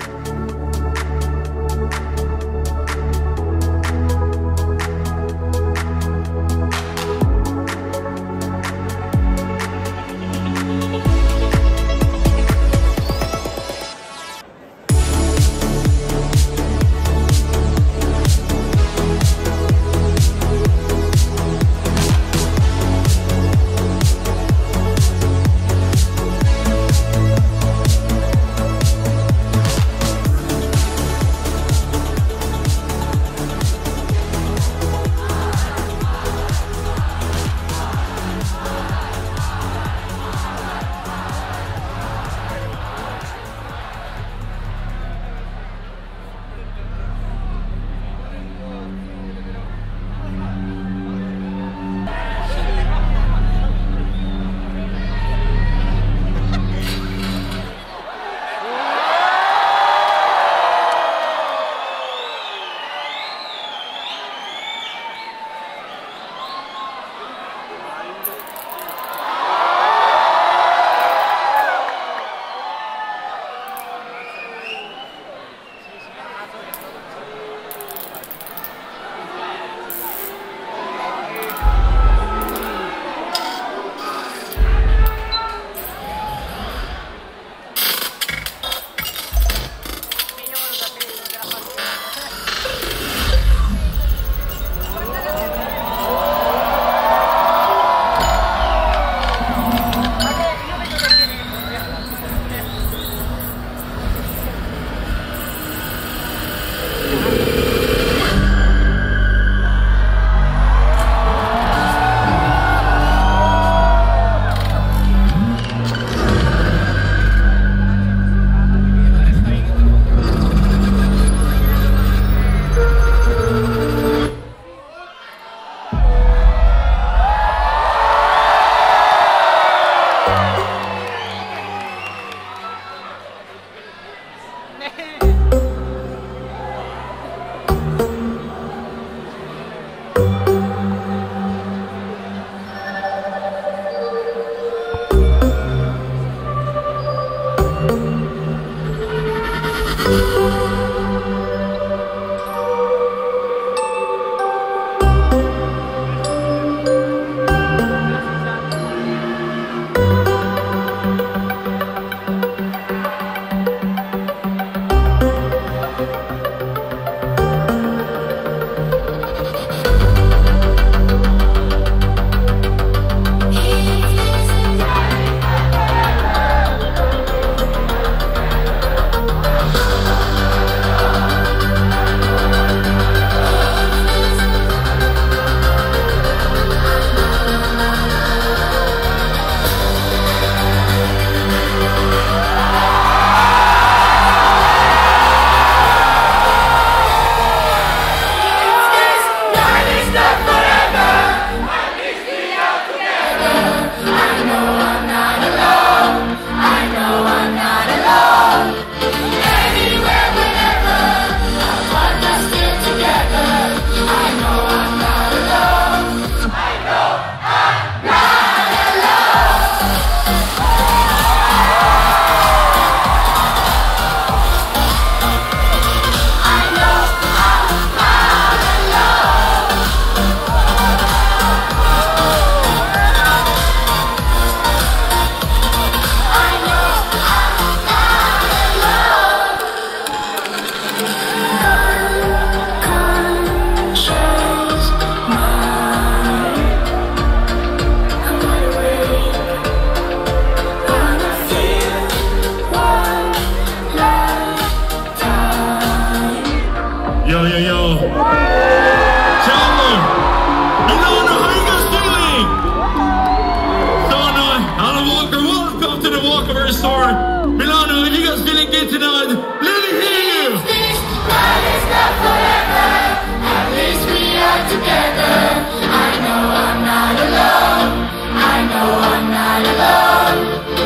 Walkeverse Tour. Milano, if you guys feeling good tonight, let me hear you. Love is not forever. At least we are together. I know I'm not alone. I know I'm not alone.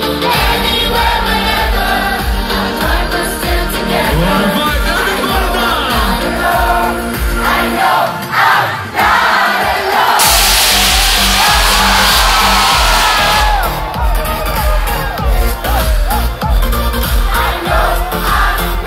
Anywhere, whenever, our life was still together. I know I'm not alone. I know I'm not alone. I know I'm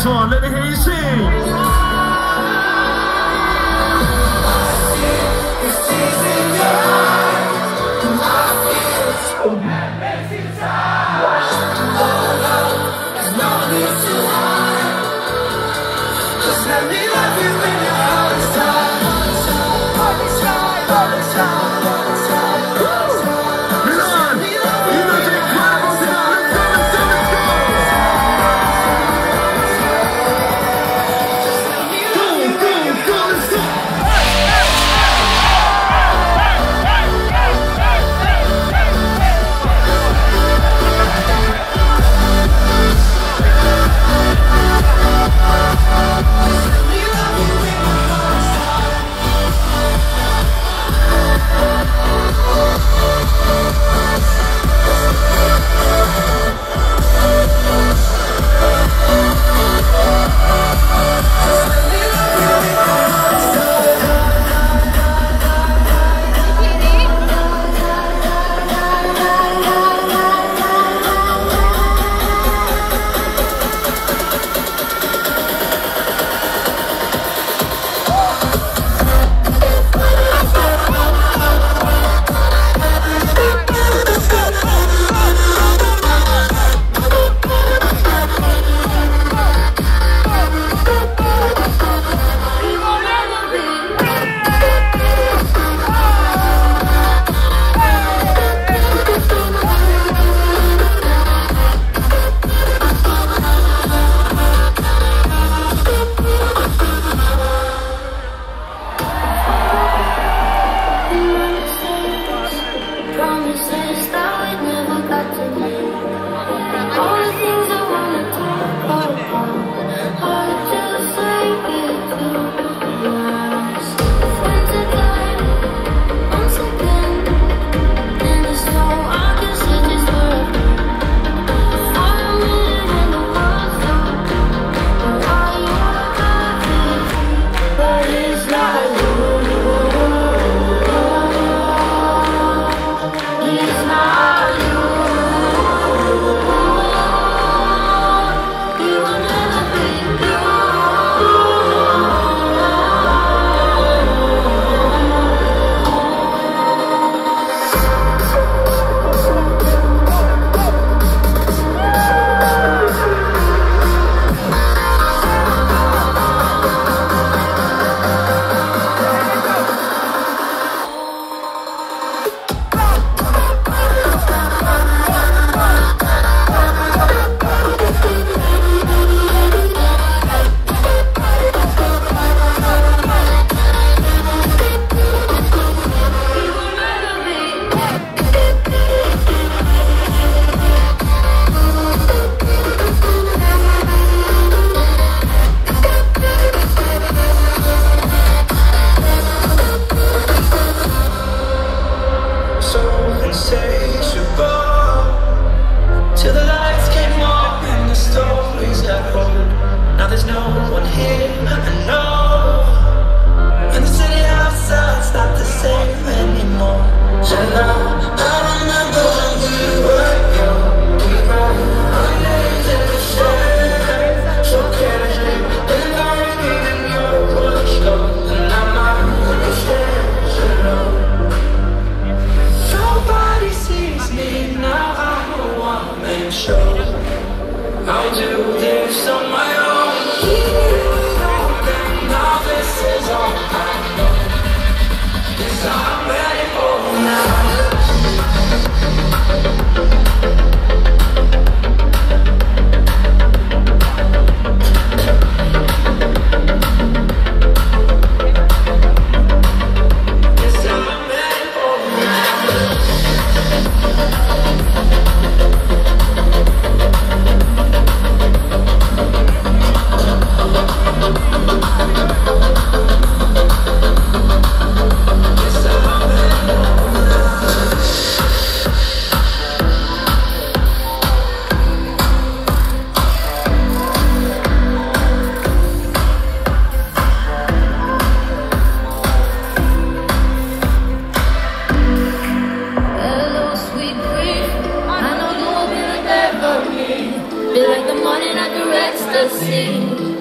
this one. Let me hear you sing.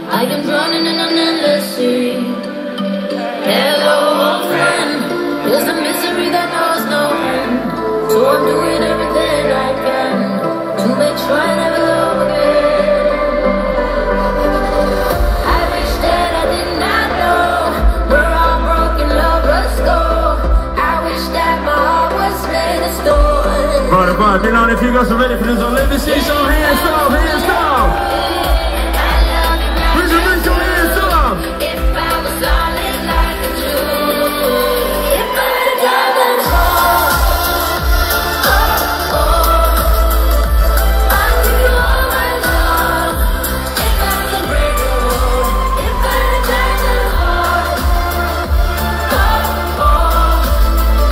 I am drowning in an endless sea. Hello, old friend. There's a misery that knows no end. So I'm doing everything I can to make sure I never love again. I wish that I did not know where all broken lovers go. I wish that my heart was made of stone. Right, Milan, if you guys are ready for this one, let me see some hands up, hands up.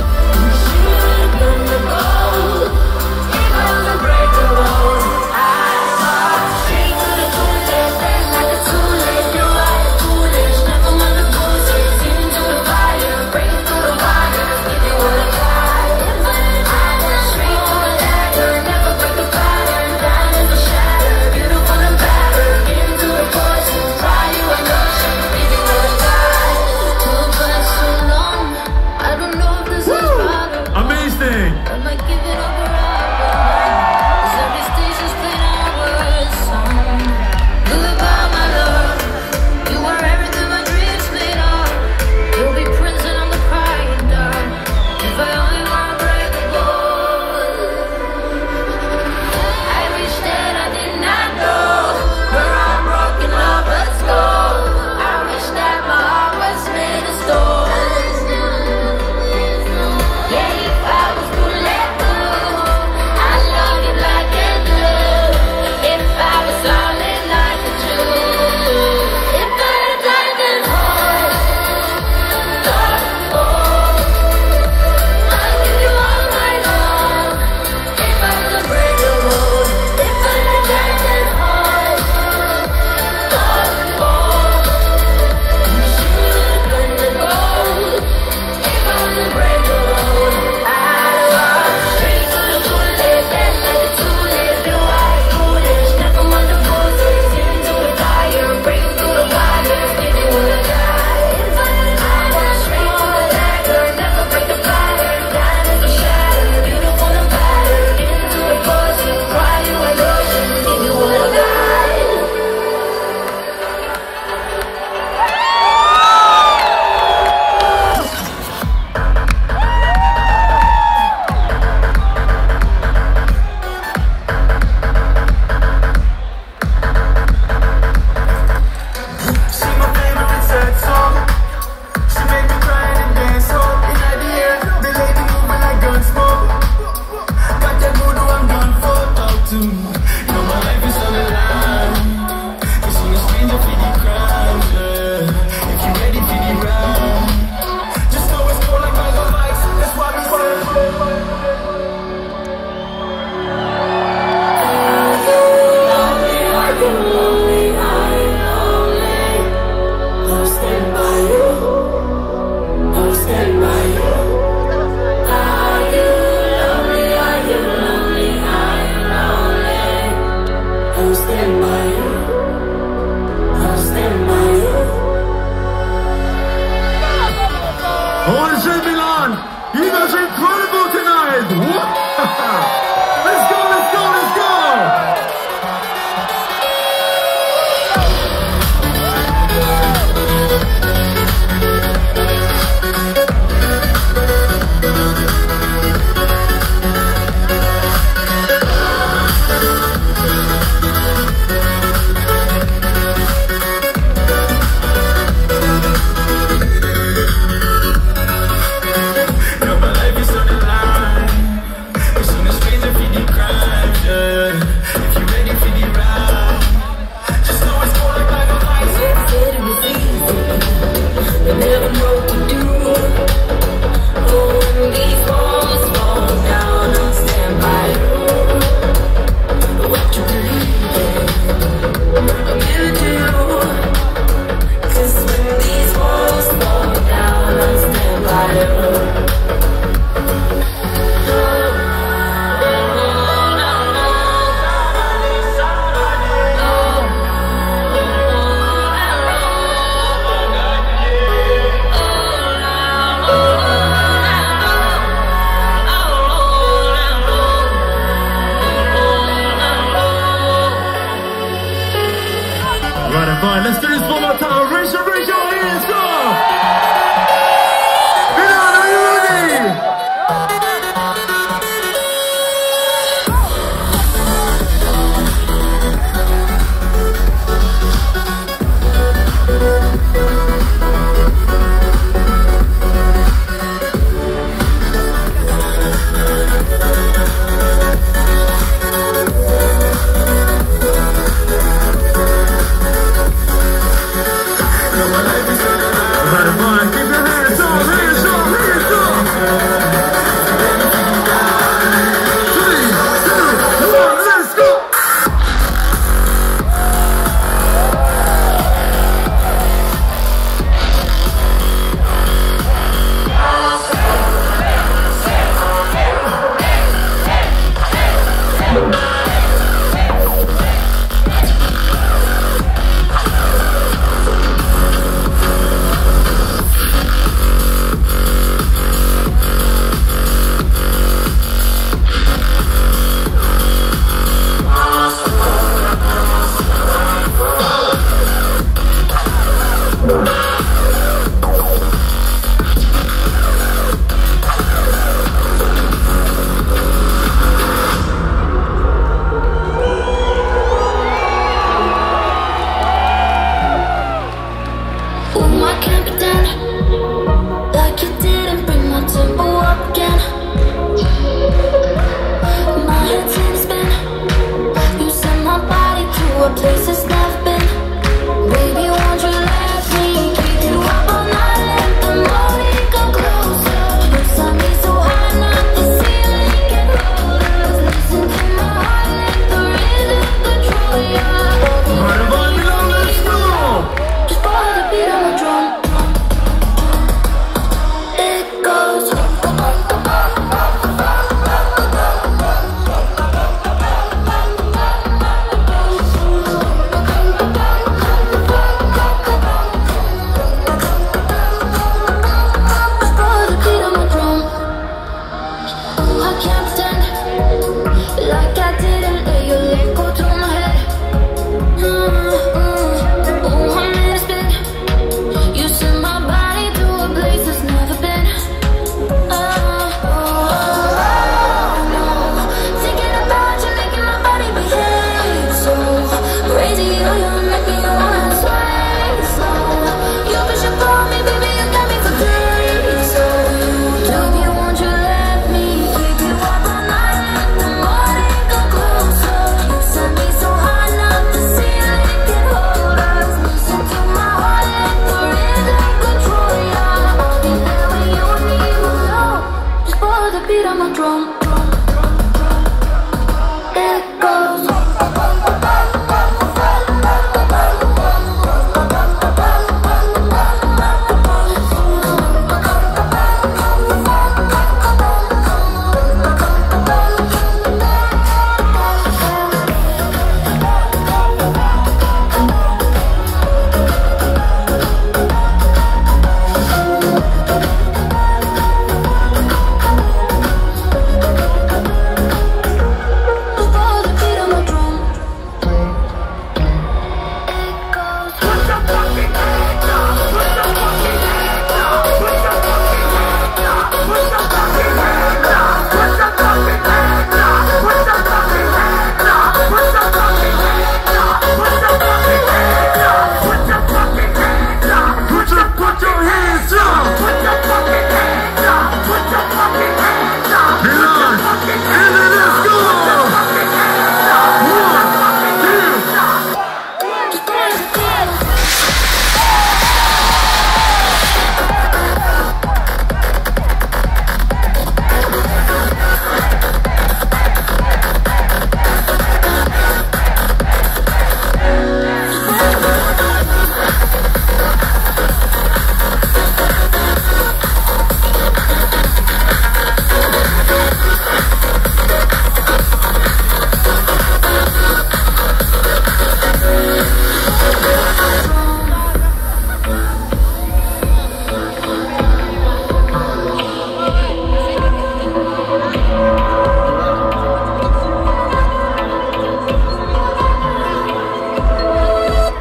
I Alright, let's do this one more time. Raise your hands up! Milan, are you ready?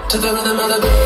To the rhythm of the beat.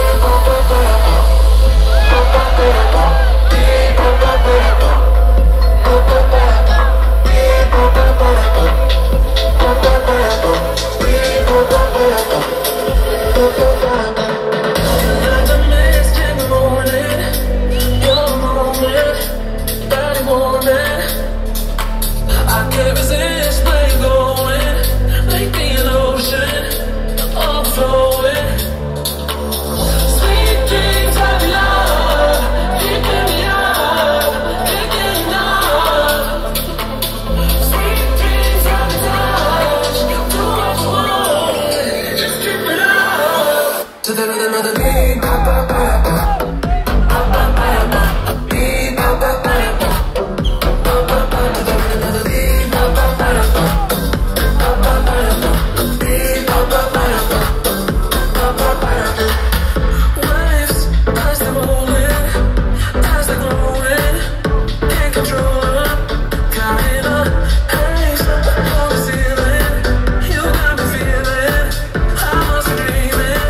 To the rhythm of the beat, ba ba ba ba, ba ba ba ba, beat ba ba ba ba, ba ba ba. To the rhythm of the beat, ba ba ba ba, ba ba ba ba, beat ba ba ba ba, ba ba ba ba. Waves as they're rolling, as they're growing, can't control them, carrying on haze on the ceiling. You got me feeling, I must be dreaming.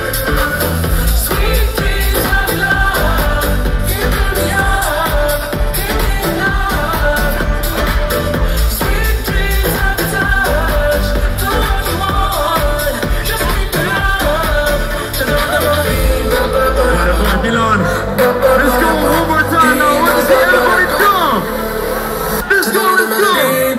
Milan. Let's go one more time now. Let's see everybody jump. Let's go, let's go.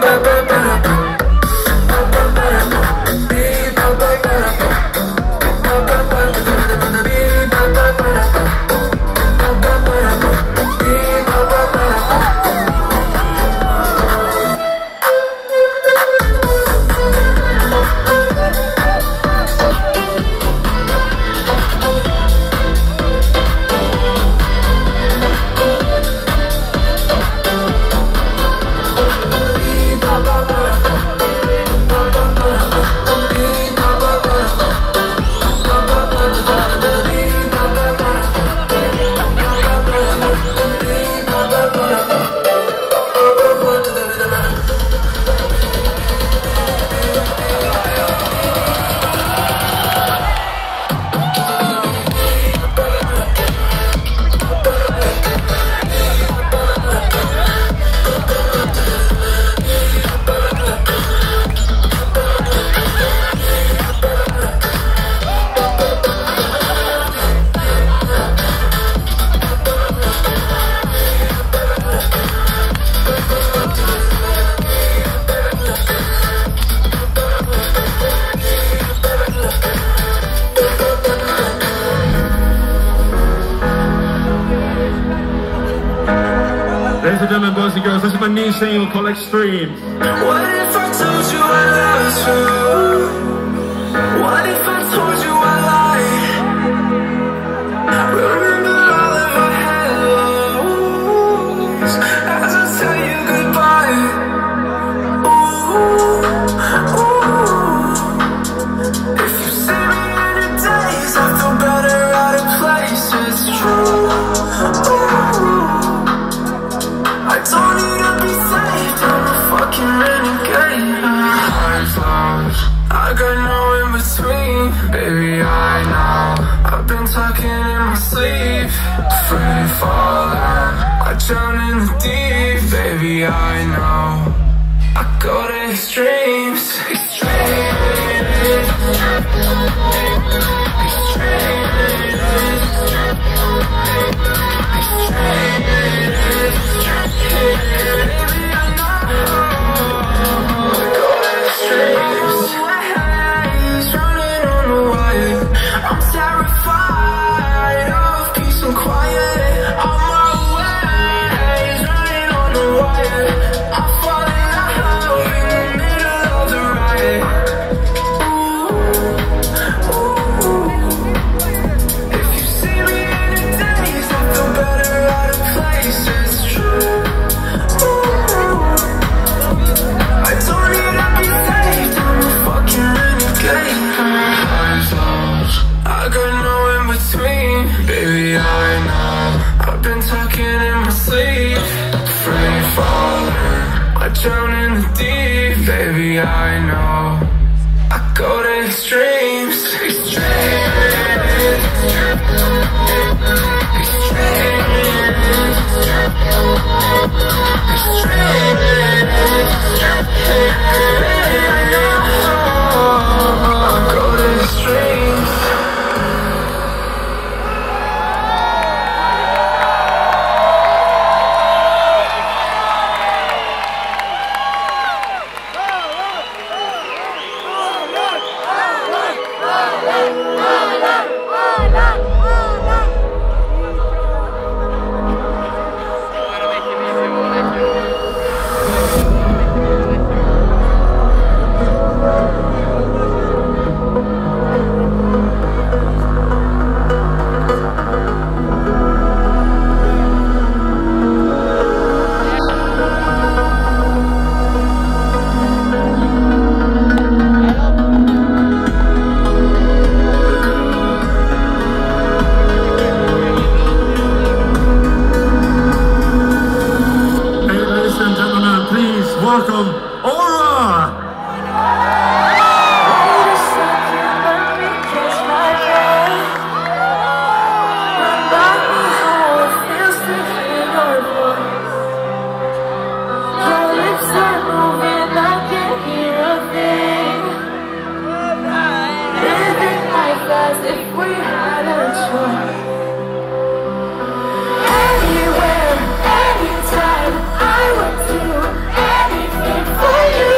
Ladies and gentlemen, boys and girls, this is my new single called Extreme. What if I told you I loved you? What if I told you I lied? Remember all of our hellos as I tell you goodbye. Ooh, ooh. If you see me in your days, I feel better out of place. It's true. Ooh. I don't need to be saved, I'm a fucking renegade. I got no in between, baby, I know. I've been talking in my sleep, free falling. I drown in the deep, baby, I know. I go to extremes, I'm terrified of peace and quiet. On my ways, running on the wire. I fall in love in the middle of the road. if we had a choice. Anywhere, anytime, I would do anything for you.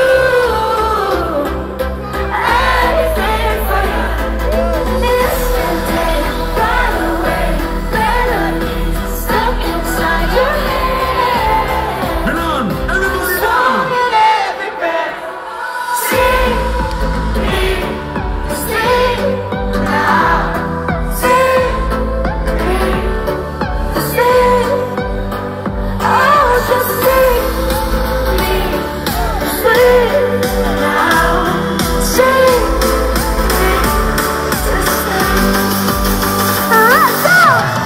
Anything for you. Yesterday, right away, melodies stuck inside your head. Milan, everybody Song down! in every breath. Sing me, sing now. Sing me, sing. Oh, just sing me, sing now. Sing me, just sing. Let's go!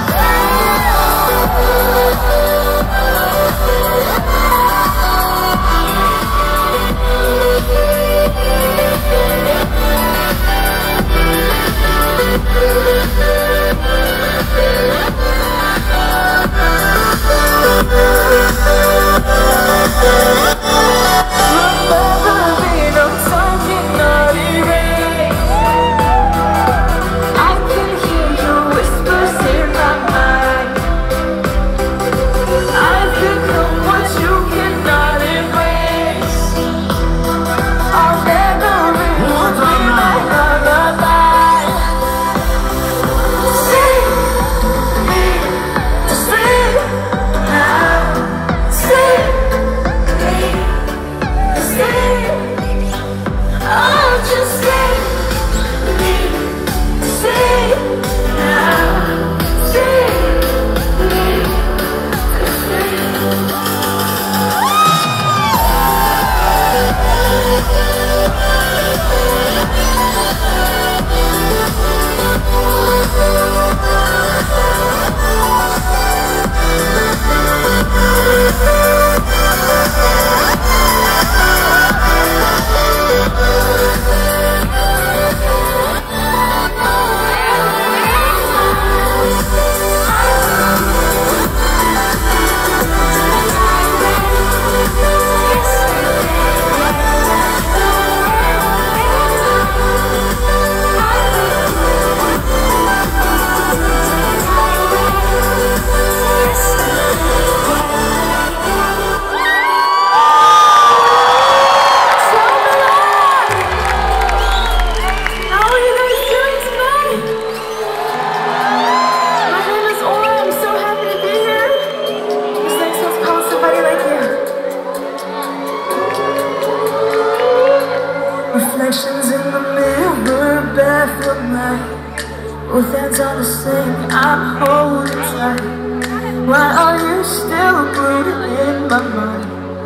Reflections in the mirror, bathroom light. Both hands on the sink, I'm holding tight. Why are you still glued in my mind?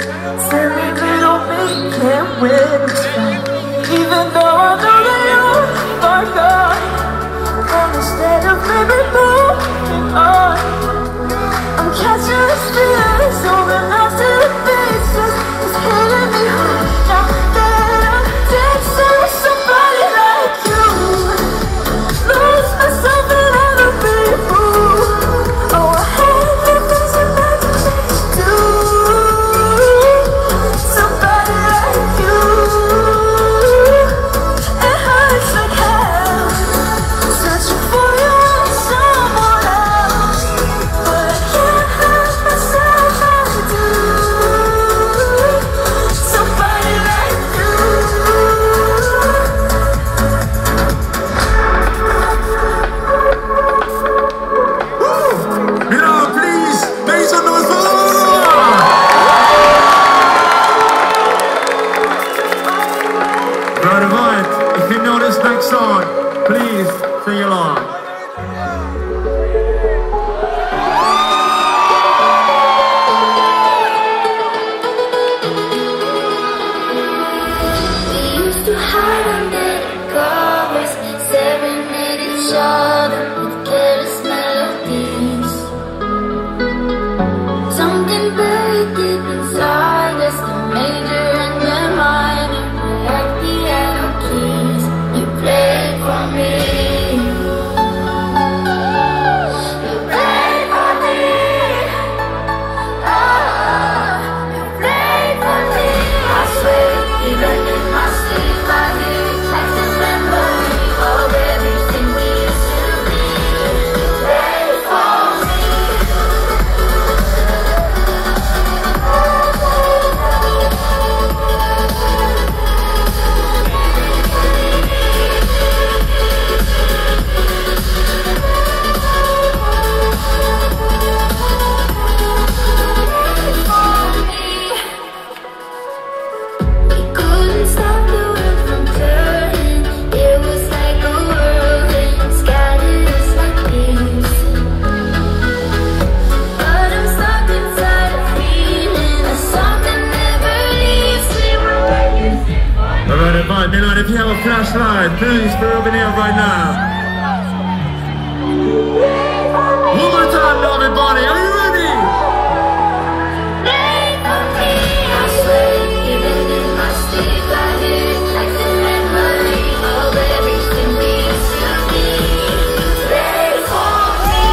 Silly little me can't win this fight. Even though I know that you are gone, and instead of maybe moving on, I'm catching this feeling, holding on to the pieces. It's hitting me hard now that I'm dancing with somebody like you. Lose myself in other people. Oh, I hate the things that make me do. Somebody like you. It hurts like hell, searching for you in someone else, but I can't help myself, I do. Somebody like you. Milan, please, make some noise for Milan! Right, if you know this next song, please sing along. We used to hide under the covers, staring at each other with careless melodies. Something very deep inside us, the major and the minor, were like piano keys. You played for me. You played for me. Oh, you played for me. I swear, even in my sleep, I hear like the memory of everything we Alright, please, for open here right now. One more time, everybody. Are you ready? I swear, even in my sleep, I hear like the memory of everything we used to be. Pray for me.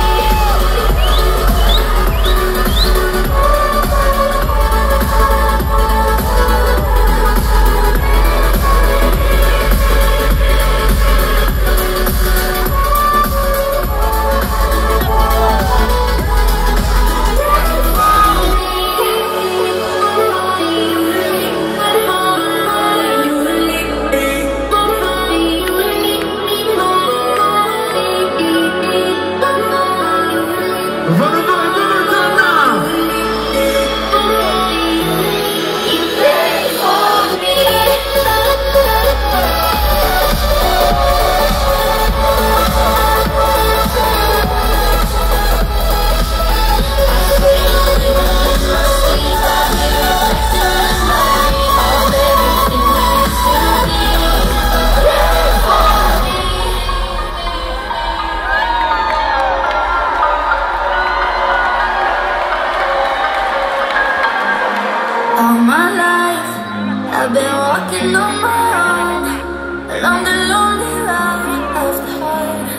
All my life, I've been walking on my own, along the lonely road of the heart.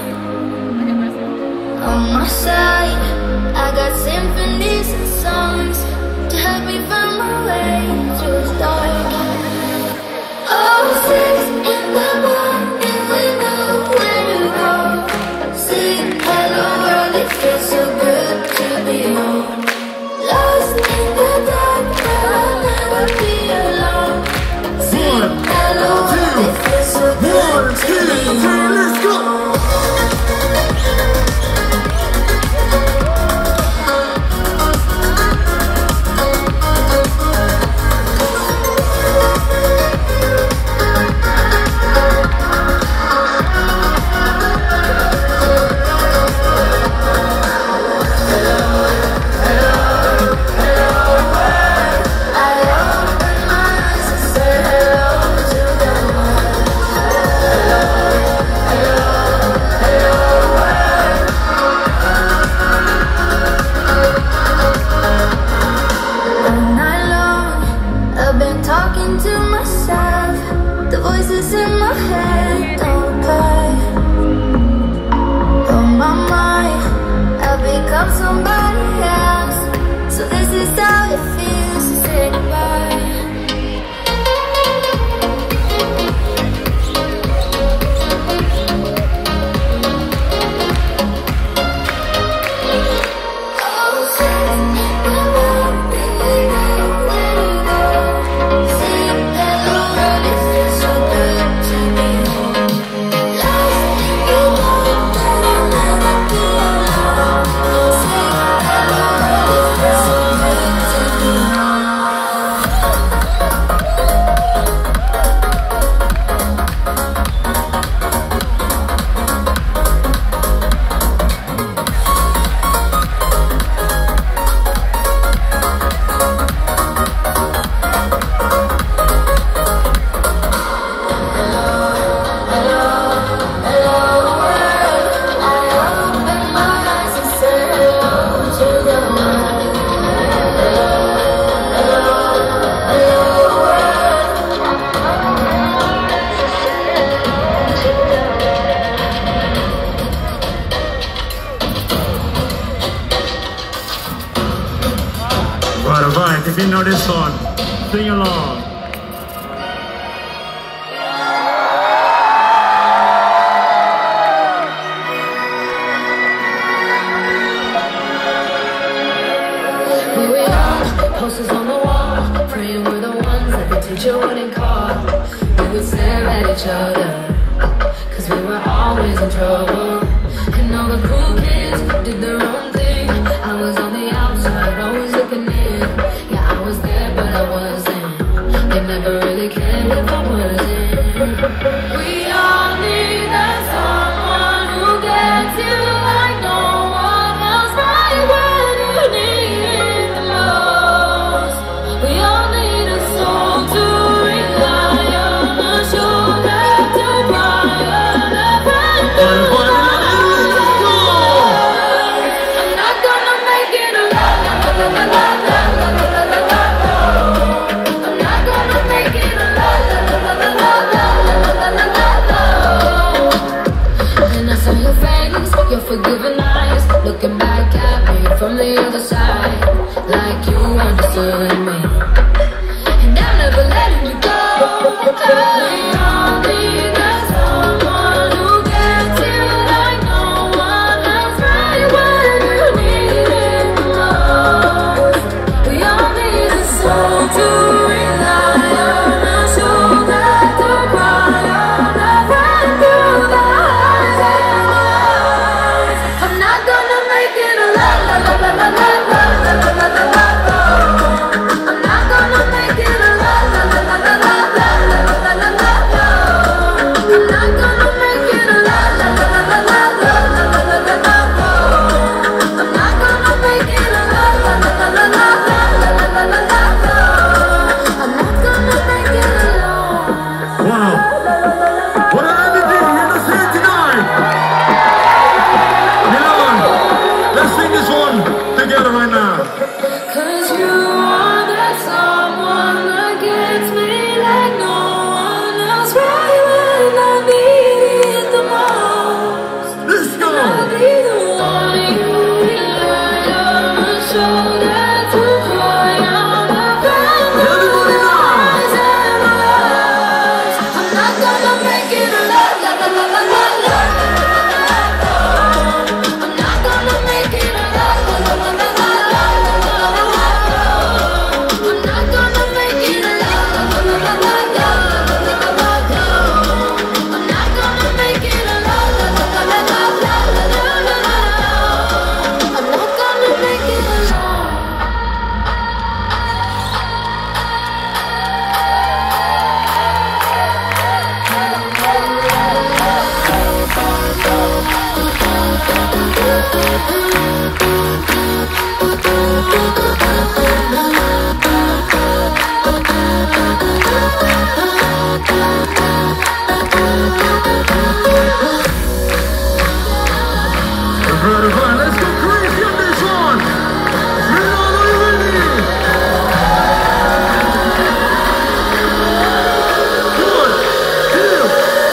On my side, I got symphonies and songs to help me find my way through the dark. Oh, 6 in the morning, we know where to go. Sing hello world, it feels so good to be home. Lost in the dark, I'll never be alone. Sing hello world, it feels so good to be home. Let's go! Talking to myself, the voices in my head don't cry. On my mind, I've become somebody else. So this is how it feels to say goodbye. Alright, if you know this song, sing along. We were young, posters on the wall, praying we're the ones that the teacher wouldn't call. We would stare at each other, cause we were always in trouble. And all the cool kids did their own thing. I was on the outside, always looking in. Yeah, I was there, but I wasn't. They never really cared if I wasn't. We all need that someone who gets you like no one else, right when you need it the most. We all need a soul to rely on, a shoulder to cry your face, your forgiving eyes, looking back at me from the other side, like you understood me, and I'm never letting you go. We all need someone who gets you like no one else, right when you need it the most. We all need a soul to rely on, a shoulder to cry on, a friend through the highs and lows. I'm not gonna make it a la la la la la la la la la la la la. I'm not gonna make it a la la la la la la la la la la la la. I'm not gonna make it a la la la la la la la la la la la la. I'm not gonna make it a la la la la la la la la la la la. I'm not gonna make it alone. Wow. What an ending here to see tonight. Milan, let's sing this one together right now. Cause you are that someone that gets me like no one else, right when I need it the most. Let's go. I'll be the one you rely on, a shoulder to cry on, a friend through the highs and lows. I'm not gonna make it a la la la la la la la. I'm not gonna make it a la la la la la la la la la la. I'm not gonna make it a la la la la la la la la la la. I'm not gonna make it a la la la la la la la la la la. I'm not gonna make it alone. Right, let's go crazy on this one. Milan, are you ready? One, two.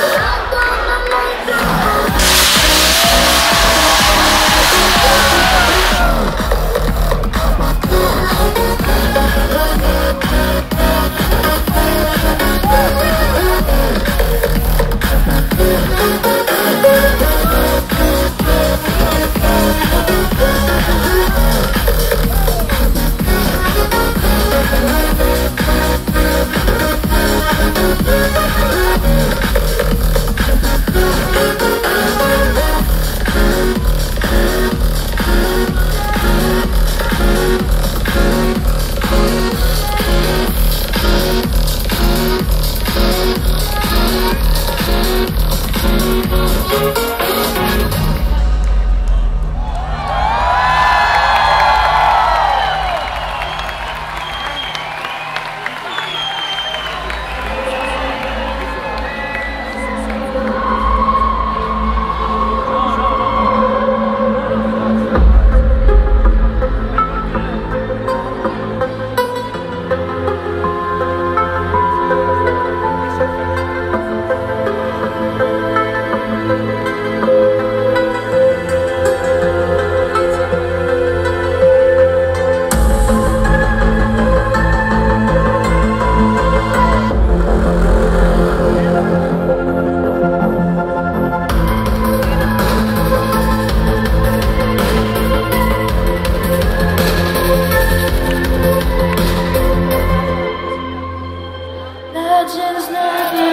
Legends never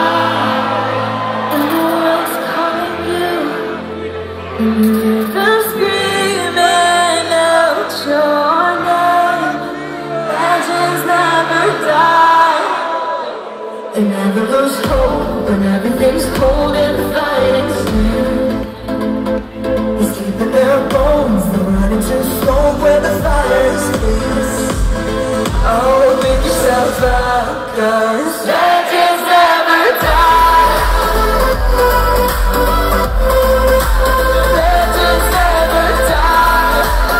die, and the world's calling you. And the river's screaming out your name. Legends never die. They never lose hope when everything's cold and fighting soon. He's keeping their bones, they're running too slow where the fire's peace. Oh, pick yourself up, 'cause legends never die. Legends never die.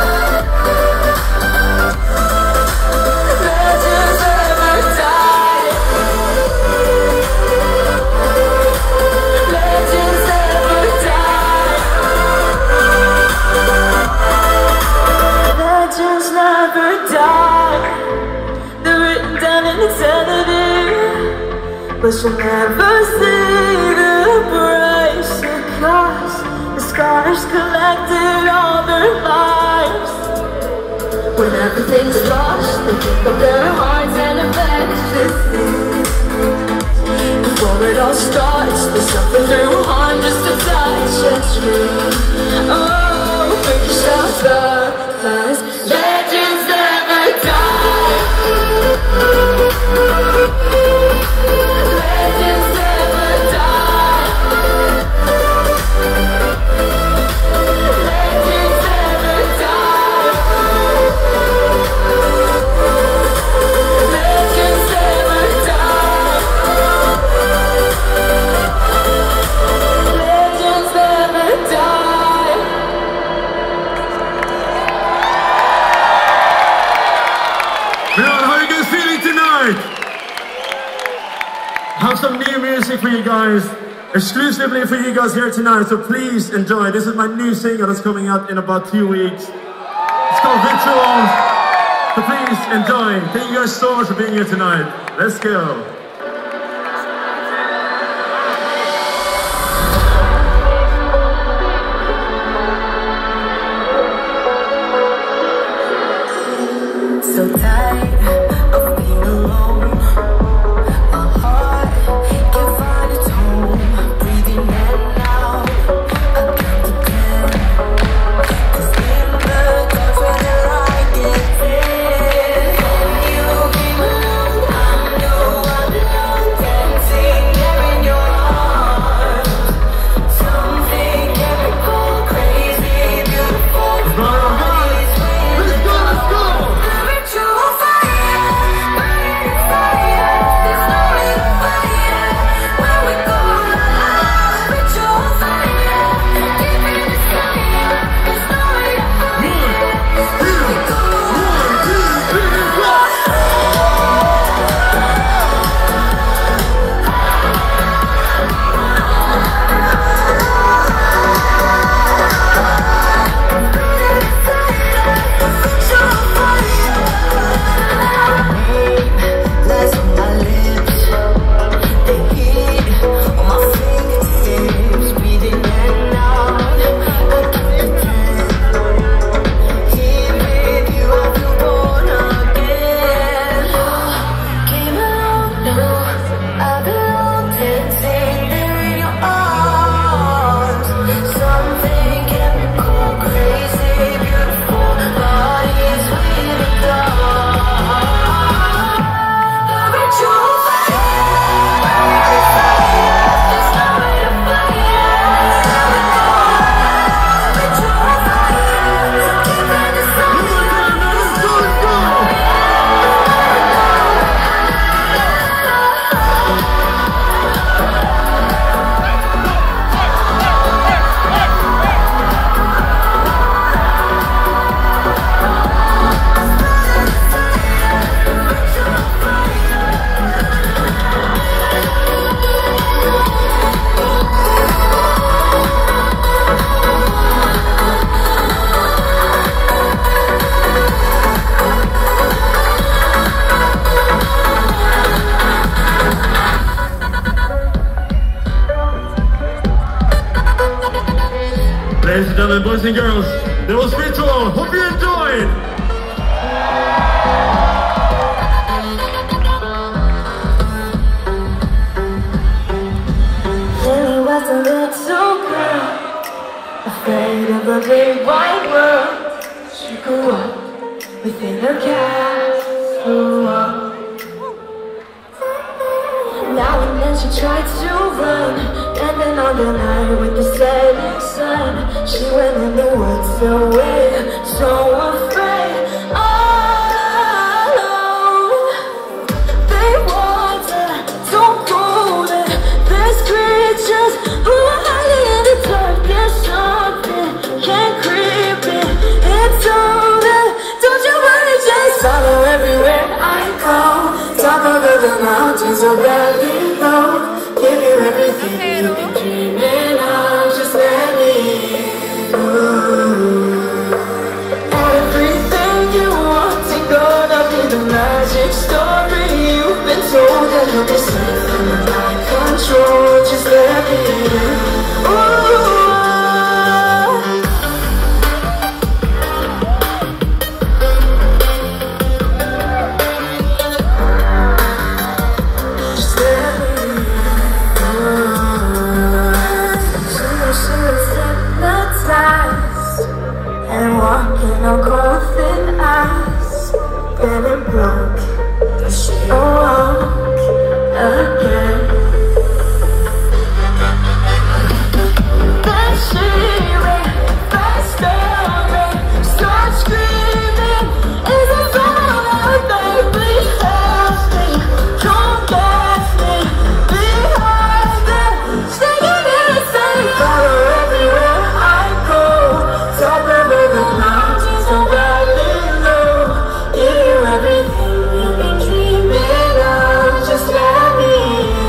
Legends never die. but you'll never see the price it costs. The scars collected all their lives. When everything's lost, they pick up their hearts and affections. Before it all starts, they suffer through harm just to touch a tree. Oh, pick yourself up, 'cause legends never die. Legends never die. Legends never die. Legends never die. Legends never die. Milan, how are you guys feeling tonight? I have some new music for you guys, exclusively for you guys here tonight, so please enjoy. This is my new single that's coming out in about 2 weeks. It's called Ritual, so please enjoy. Thank you guys so much for being here tonight. Let's go. So tired of being alone. A heart can find its home. Breathing in and out. I count to 10. 'Cause in the dark where the light gets in, you came along. I know I belong. Dancing there in your arms. Something chemical, crazy, beautiful. Let's go, let's go. Ritual fire, burning fire. There's no way to fight it. When we go alive, ritual fire, deep in the sky. There's no way to fight it. When we go lies on my lips, they hit on my fingertips, breathing in and out. I count to 10. Here with you, I feel born again. Came along, no, I belong. Dancing there in your arms. Something chemical, crazy, beautiful. Bodies with a dawn. Ritual fire, there's no way to fight it. Ritual fire, so keep in the sun. Ladies and gentlemen, boys and girls, that was Ritual. Hope you enjoyed. Lily was a little girl, afraid of the big wide world. She grew up within her castle. Now and then she tried to run, and then on the night with the setting sun, she went in the woods away, so afraid. All alone, they warned her, don't go there. There's creatures who are hiding in the dark. There's something can't creep in. It's older, don't you worry, just follow everywhere I go. Top of the mountains are barely low. Give you everything you've been dreaming of. Just let me go. Every let me in. Just let me hypnotized and walking on cold thin ice, getting broke. Walk again. Then shivering, fast staring, start screaming. Is it someone that please help me? Don't get me behind them. Singing in the same follow everywhere I go. Top of the mountains, so badly low. Give you everything you've been dreaming of. Just let me in.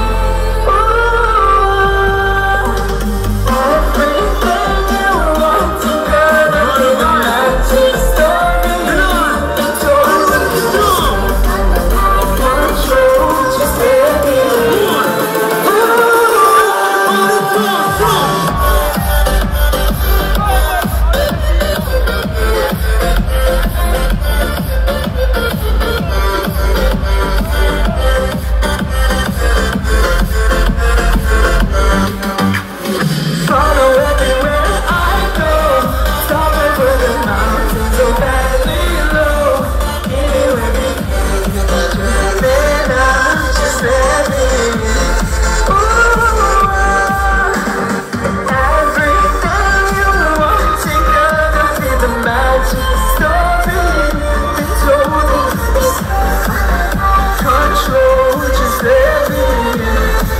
Everything you want to get, be the magic story. Control, just let me in. Follow everywhere I go. Top over the mountains, so badly low. Give you everything you've been dreaming of. Just let me in. Everything you want to gonna be the magic story. Been told it's control. Just let me in.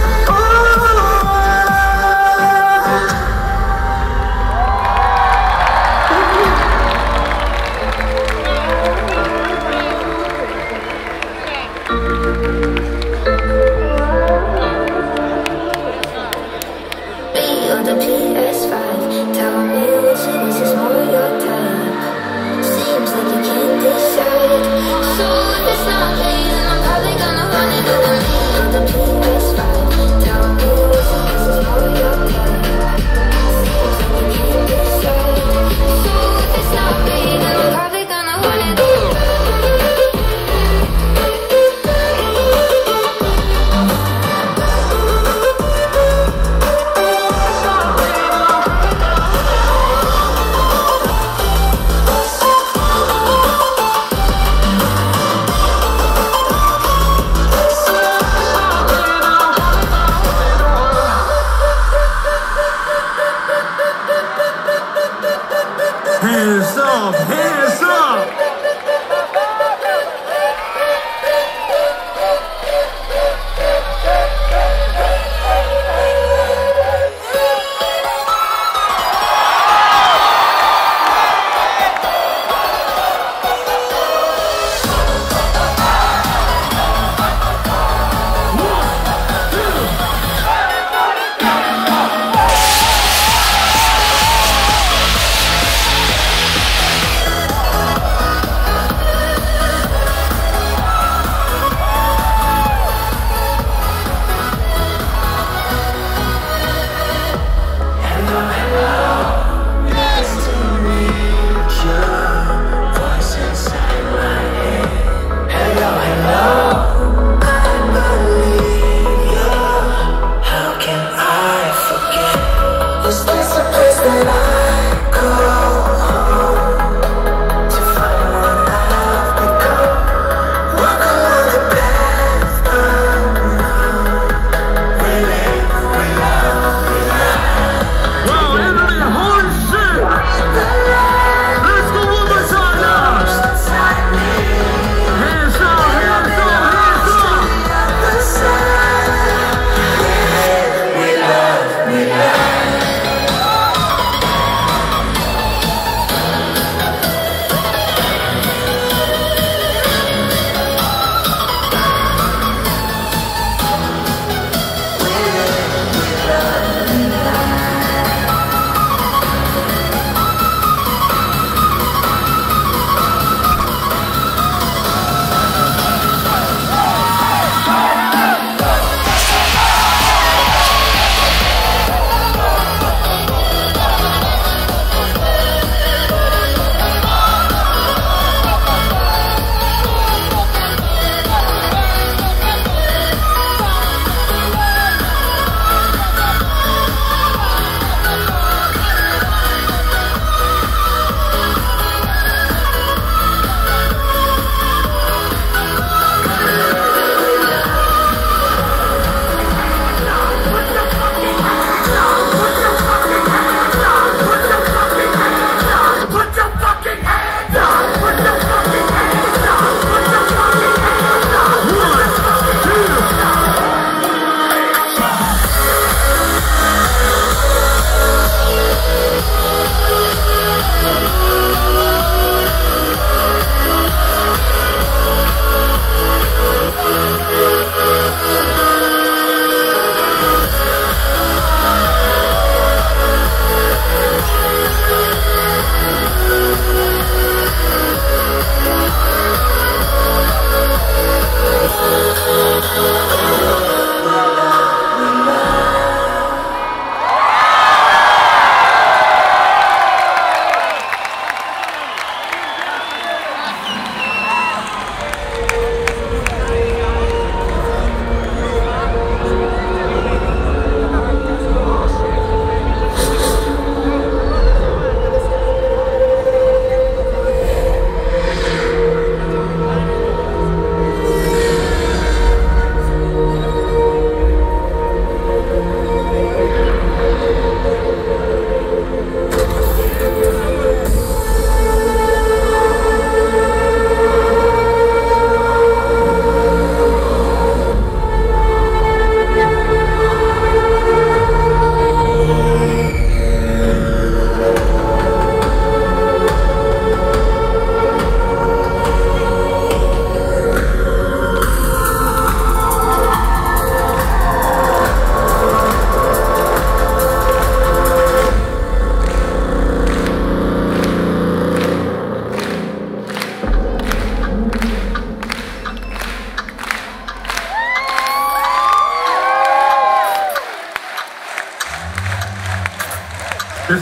Be on the PS5. Tell me which of this is more your type. Seems like you can't decide. So if it's not me, then I'm probably gonna run it over me. On the PS5. Tell me which of this is more your type. Seems like you can't decide. So if it's not me, then I'm probably gonna run it over. Hands up, hands up.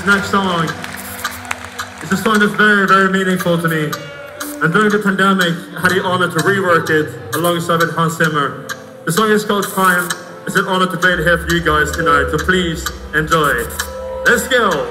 this next song is a song that's very, very meaningful to me. And during the pandemic, I had the honor to rework it alongside with Hans Zimmer. The song is called Time. It's an honor to play it here for you guys tonight, so please enjoy. Let's go!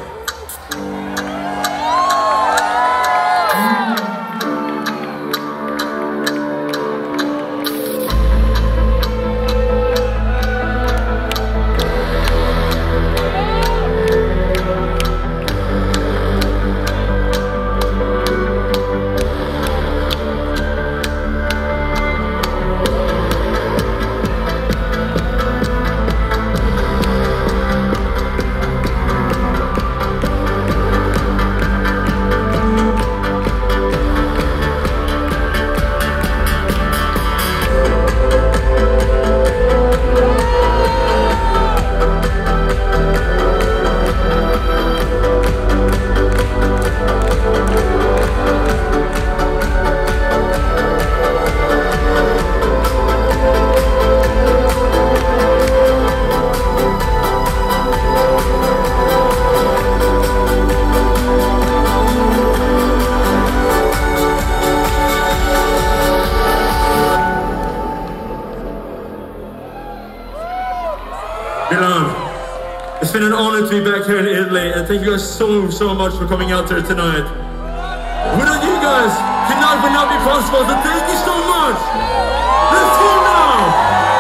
Milan, it's been an honor to be back here in Italy, and thank you guys so much for coming out here tonight. Without you guys, tonight would not be possible, so thank you so much. Let's go now.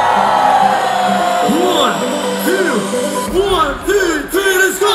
1, 2, 3, let's go.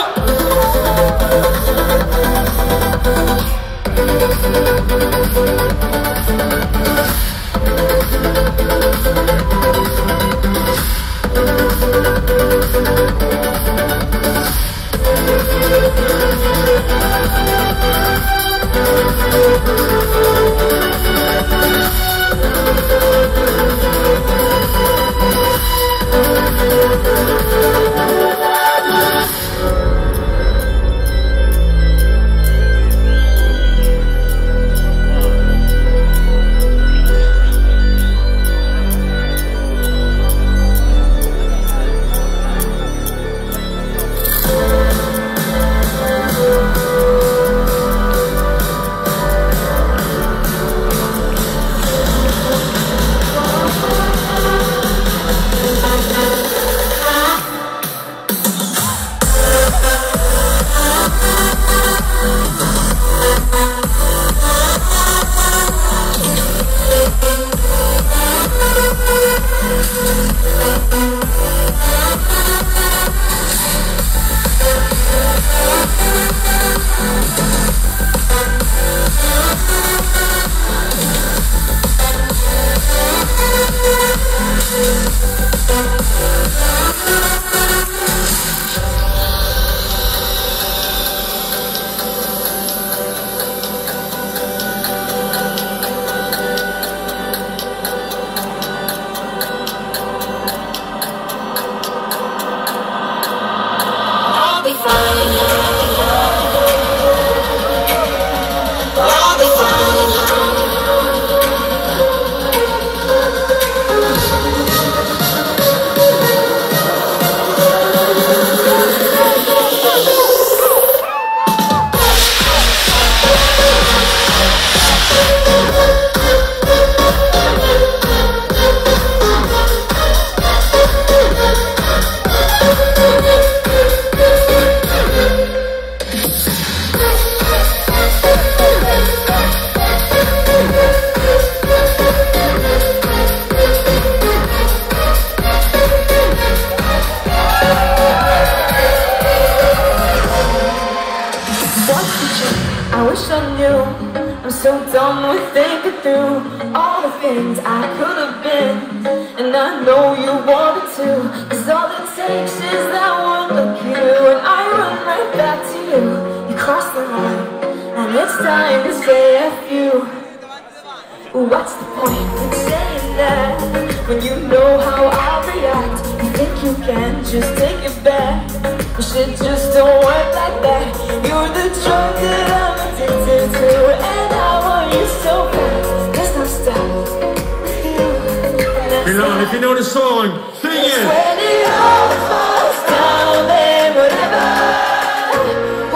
I'm so done with thinking through all the things I could have been, and I know you wanted to, 'cause all it takes is that one look at you, and I run right back to you. You cross the line, and it's time to say F you. What's the point in saying that when you know how I'll react? You think you can just take it back, but shit just don't work like that. You're the drug that I'm addicted to, and I want you so bad. There's no stop with you. Milan, if you know the song, sing it! When it all falls down, then whatever,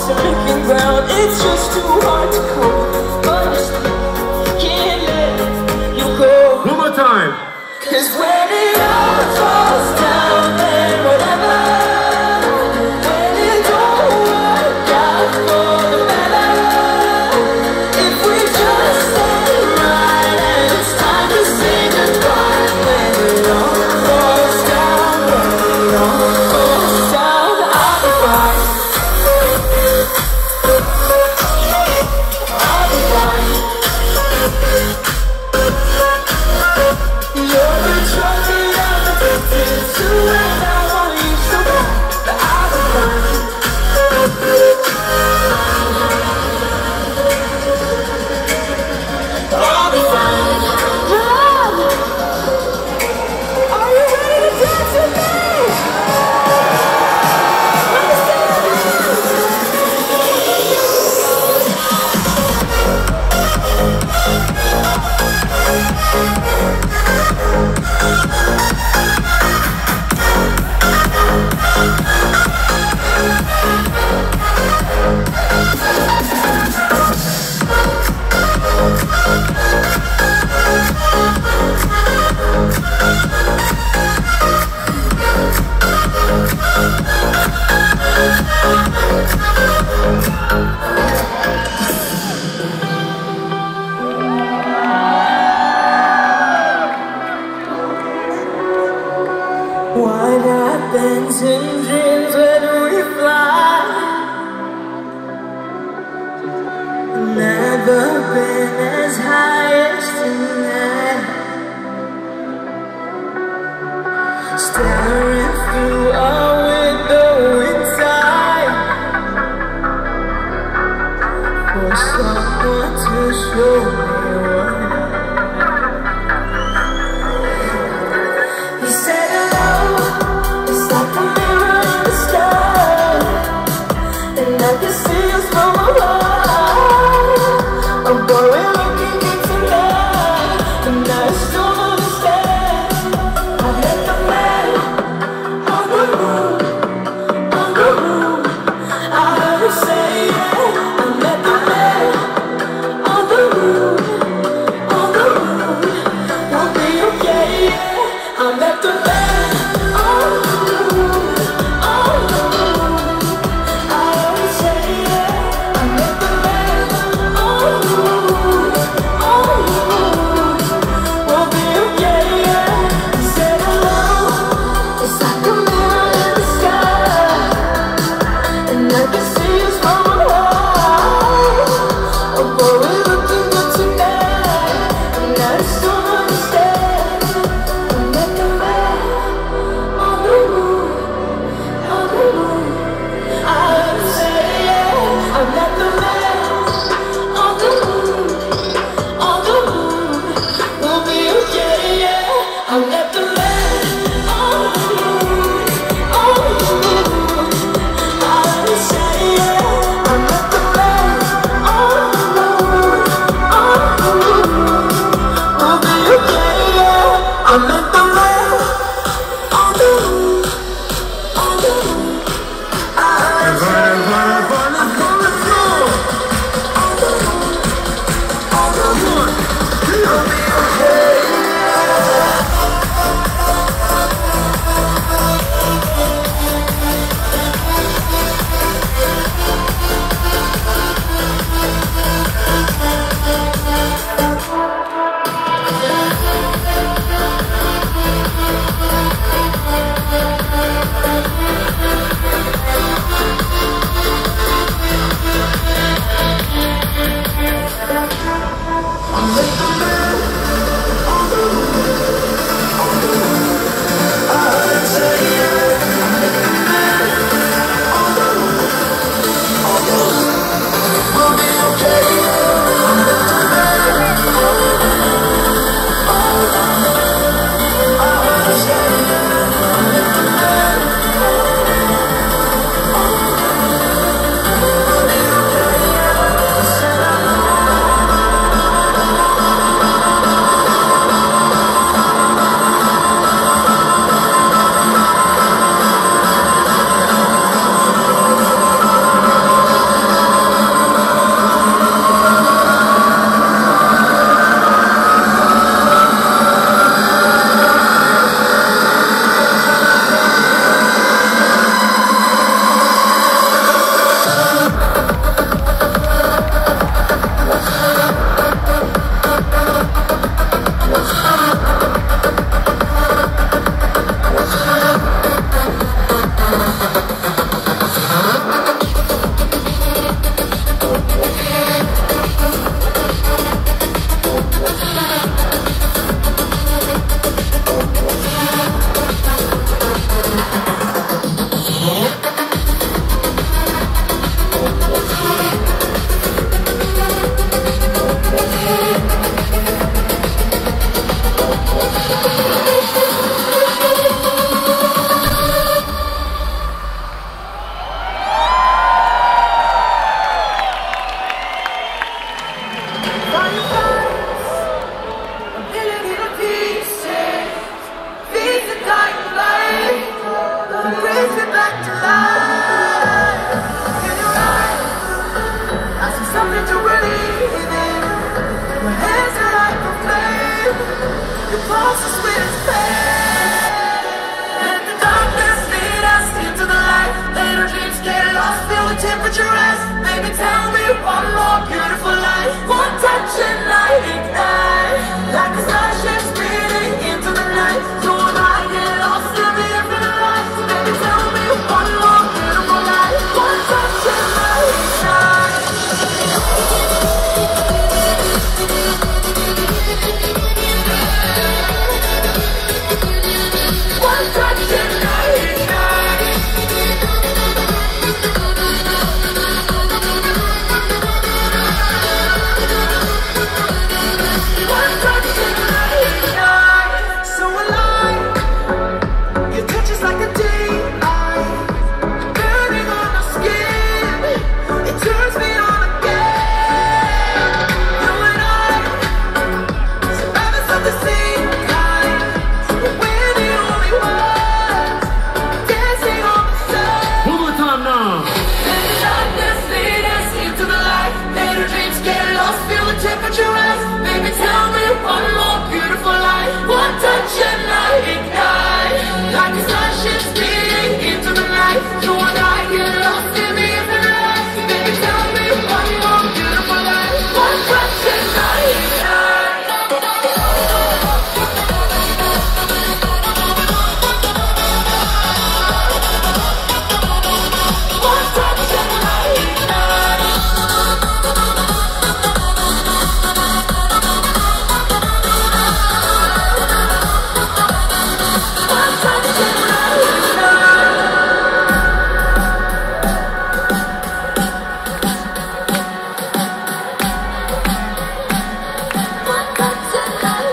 sinking ground. It's just too hard to cope, but I still can't let you go. One more time. 'Cause when it all falls down, then whatever, when it don't work out for the better, if we just stay right and it's time to say goodbye. When it all falls down, when it all falls down, I'll be fine. I'll be fine. You're the drug that I'm addicted to, and I want you so bad, but I'll be fine. I'll be fine. Are you ready to dance with me? What happens in dreams when we fly? Never been as high as tonight. Staring through a window inside, for someone to show me what. He said hello, it's like a mirror in the sky, and I can see us from afar. Oh boy, we're looking into love, and I still understand. I met the man on the roof, on the roof. I heard him say yeah. I met the man on the roof, on the roof. We'll be okay, yeah. I met the man on the roof, on the roof. I heard him say yeah. I met closest with its pain. Let the darkness lead us into the light. Let our dreams get lost, feel the temperature rise. Baby, tell me one more beautiful light. One touch and light ignite, like a starship speeding into the night. So when I get lost in the infinite light, baby, tell me one more beautiful light. One touch and light ignite. One touch and light ignite. One touch and light ignite. So alive, your touch is like a daylight, burning on my skin. It turns me on again. You and I, survivors of the same kind, but we're the only ones dancing on the sun. One more time now. Let the darkness lead us into the light. Let our dreams get lost, feel the temperature rise. Baby, tell me one more beautiful light. One touch and light ignite, like a starship speeding into the night. So when I get lost in the infinite light, baby, tell me one more beautiful light. One touch and light ignite. One touch and light ignite. One touch and light ignite. One touch and light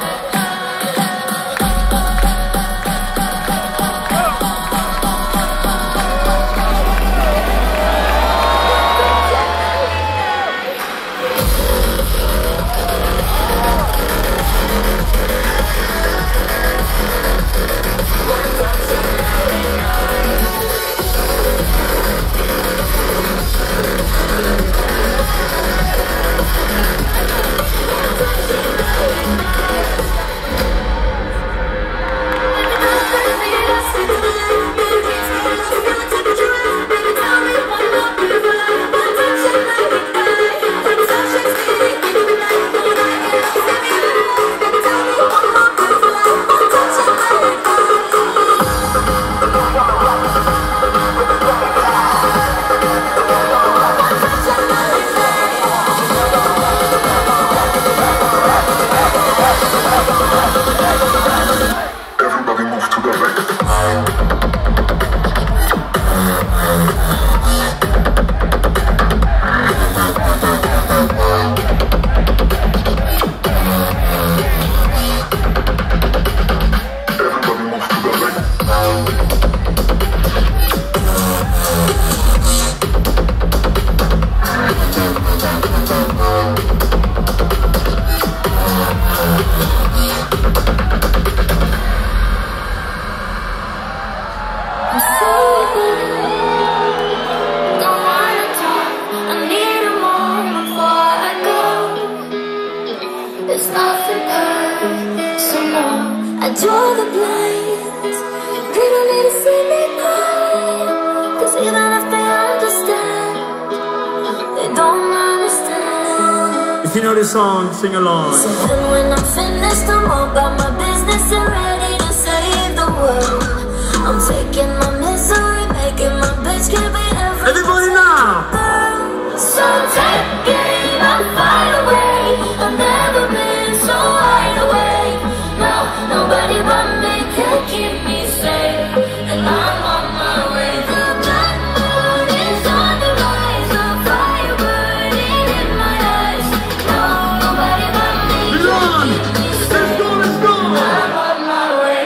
Everybody move to the right. Everybody move to the right. Don't wanna talk, I need a moment before I go. There's nothing personal, I draw the blinds. They don't need to see me cry, 'cause even if they understand, they don't understand. If you know this song, sing along. So then when I'm finished, I'm all about my business and ready to save the world. I'm taking my misery, making my bitch give me everything. Everybody now. So taking my fire away. I've never been so wide awake. No, nobody but me can keep me safe, and I'm on my way. The black moon is on the rise, a fire burning in my eyes. No, nobody but me can keep me safe. Let's go, let's go. I'm on my way.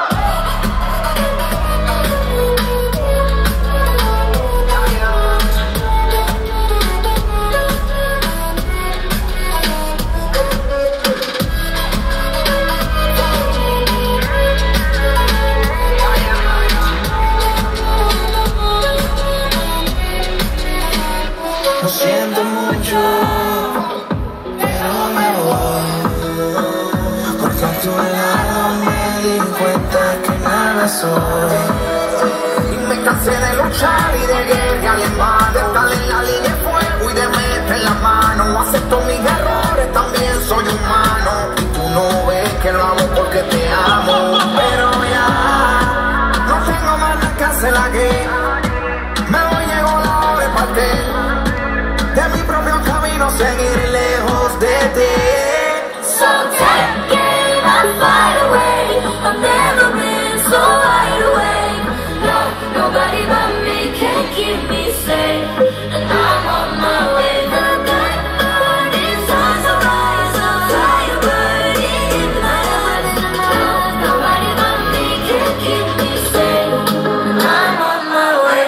Lo siento mucho, pero me voy, porque a tu lado que soy. Y me cansé de luchar y de guerrear en vano, de estar en la línea de fuego y de meter la mano. No acepto mis errores, también soy humano. Y tú no ves que lo hago porque te amo. Pero ya no tengo más nada que hacer aquí. Me voy, llegó la hora de partir de mi propio camino, seguir lejos de ti. So take it, I'll fight away. I've never been so wide awake. No, nobody but me can keep me safe. And I'm on my way. The good morning stars will rise. I'll fly a birdie in my eyes. No, nobody but me can keep me safe. And I'm on my way.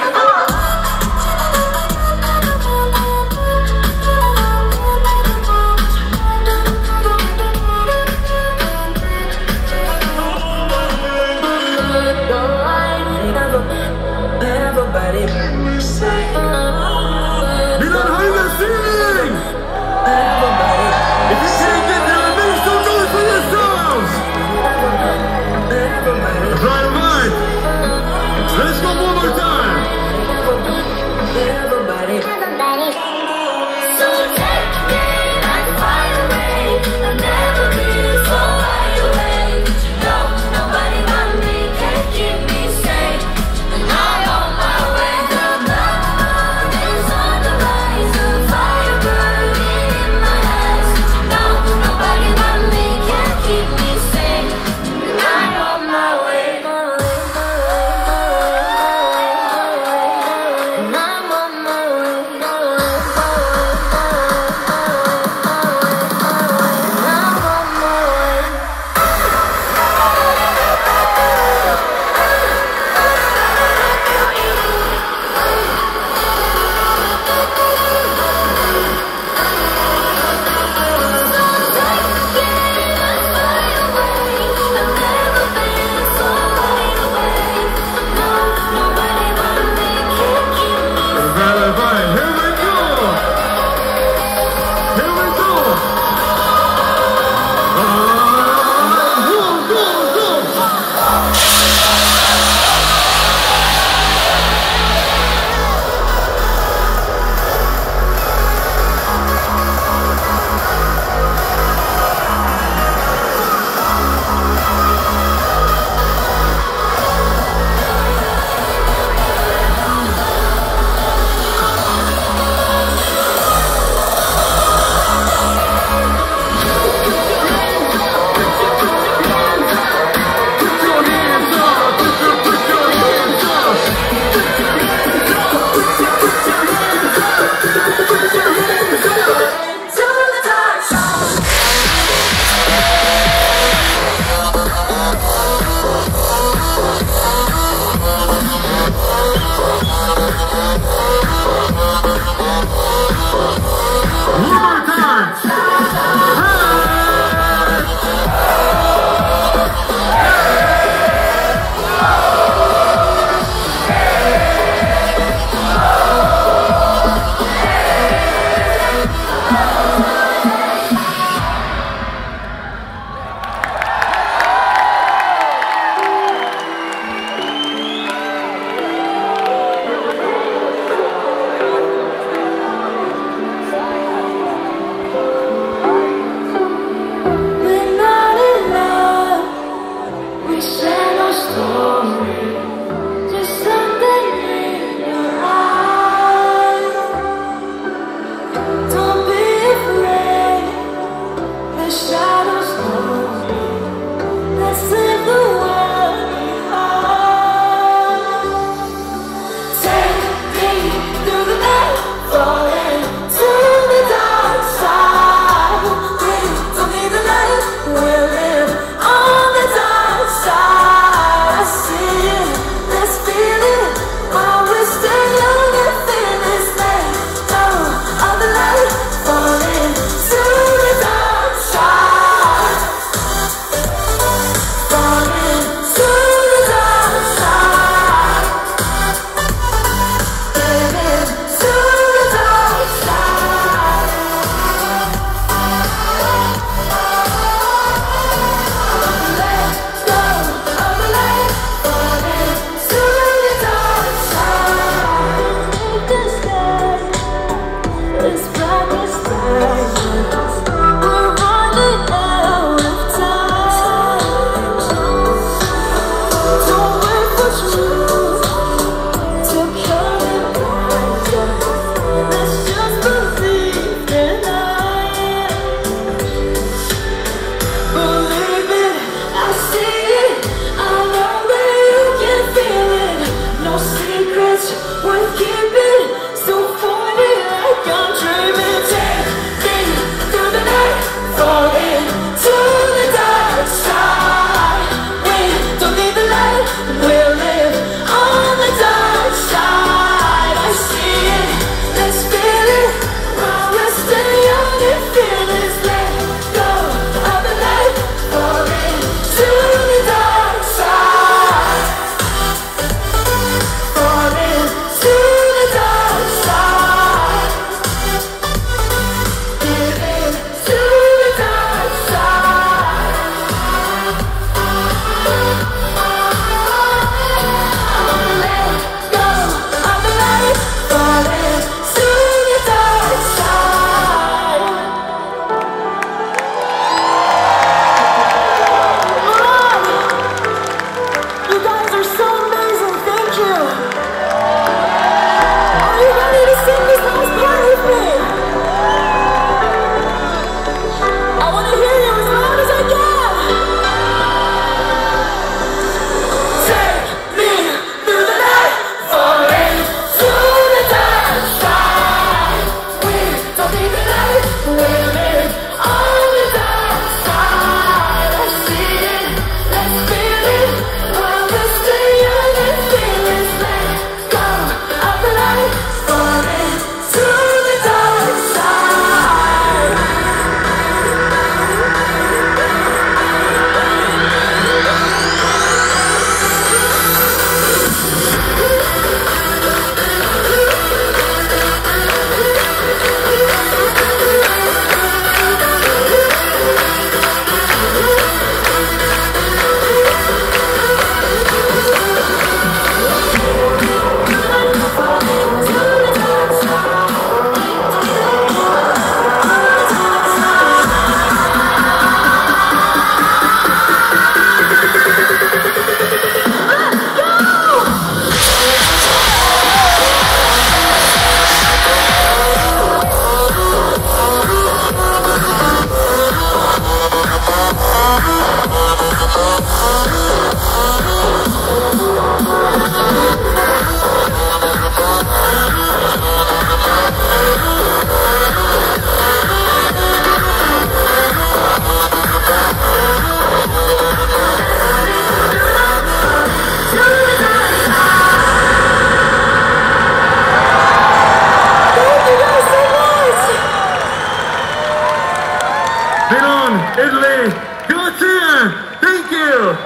Milan, Italy. Grazie. Thank you.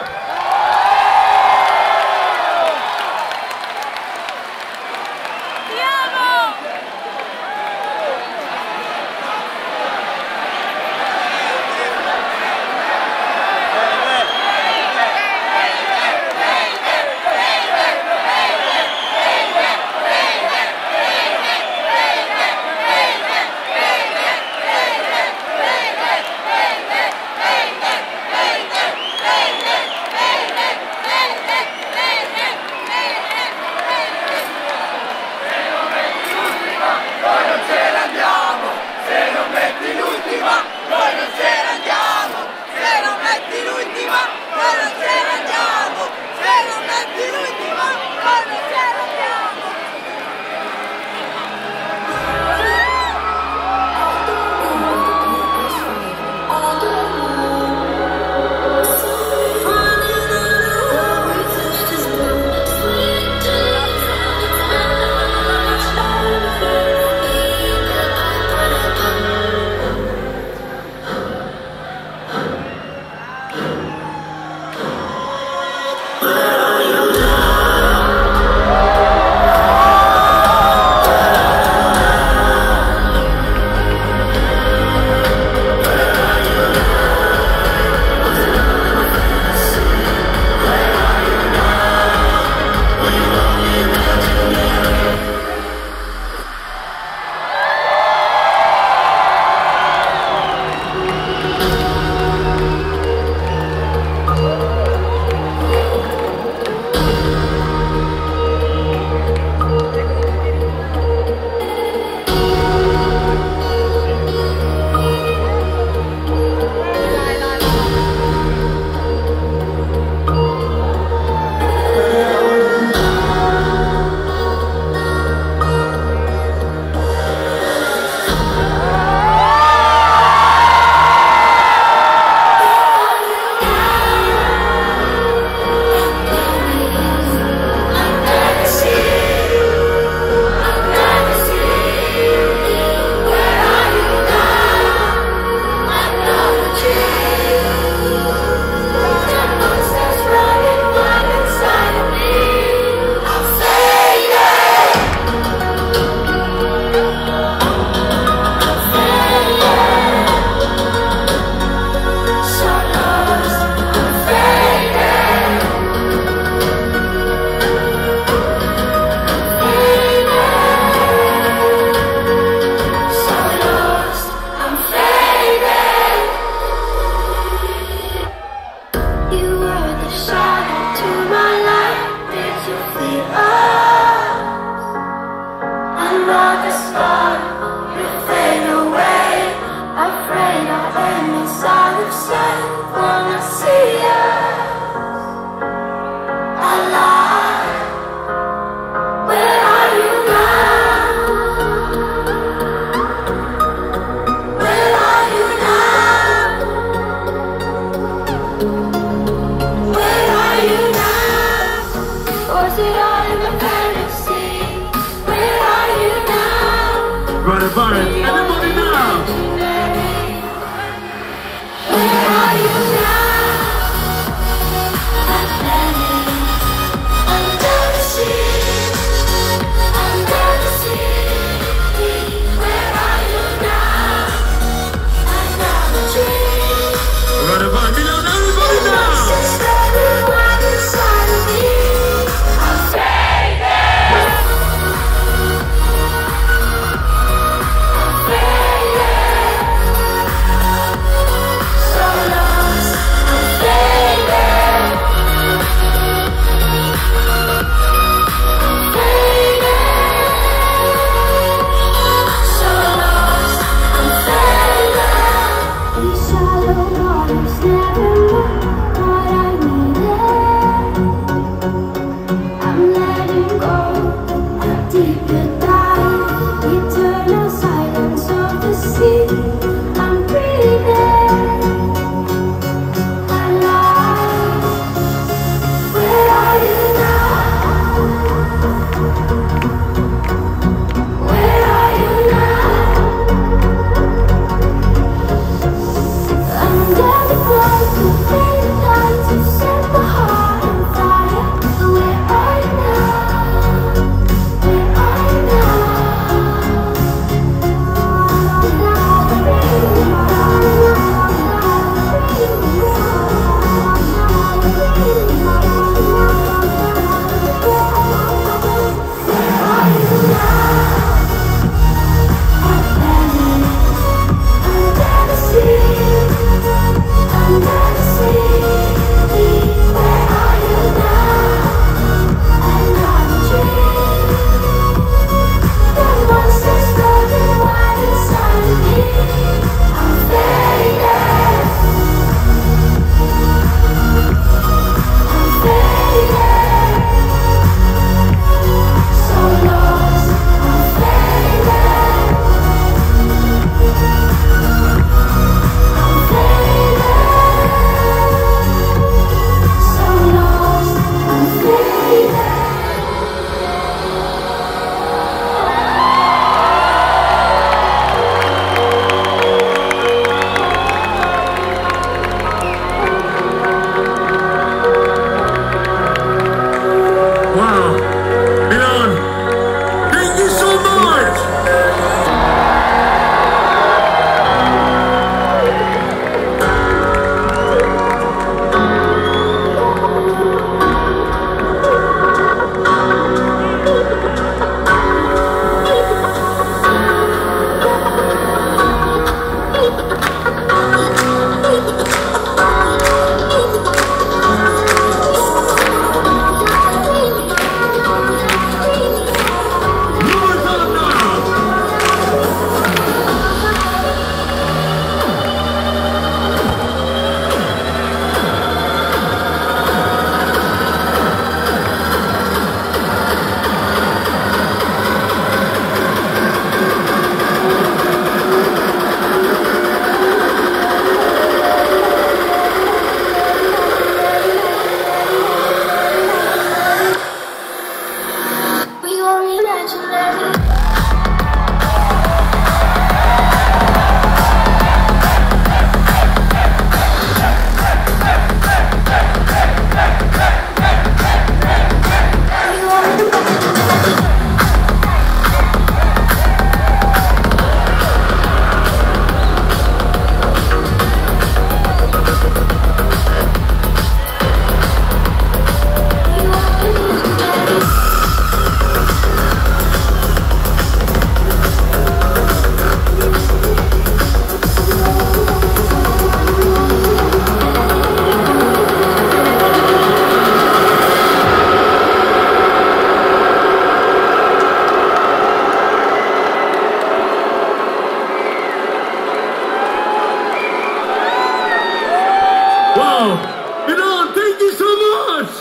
Wow! Milan, thank you so much!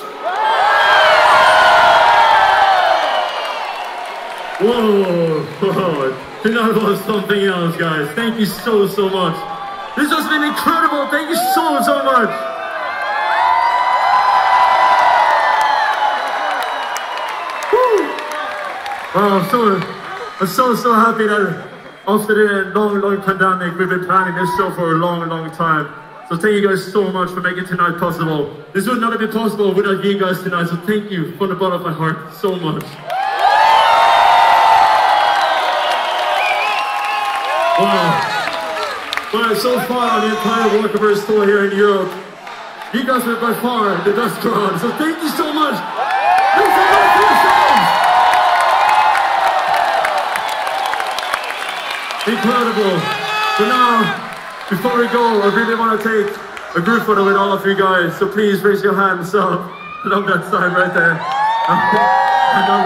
Whoa! Tonight was something else, guys. Thank you so much. This has been incredible. Thank you so much. Woo! Wow, I'm so happy that after the long pandemic, we've been planning this show for a long time. So thank you guys so much for making tonight possible. This would not have been possible without you guys tonight, so thank you from the bottom of my heart so much. Wow. Well, so far on the entire Walkeverse Tour here in Europe, you guys are by far the best crowd, so thank you so much. Make some noise for yourselves. Incredible. But now, before we go, I really want to take a group photo with all of you guys, so please raise your hands up along that side right there. And that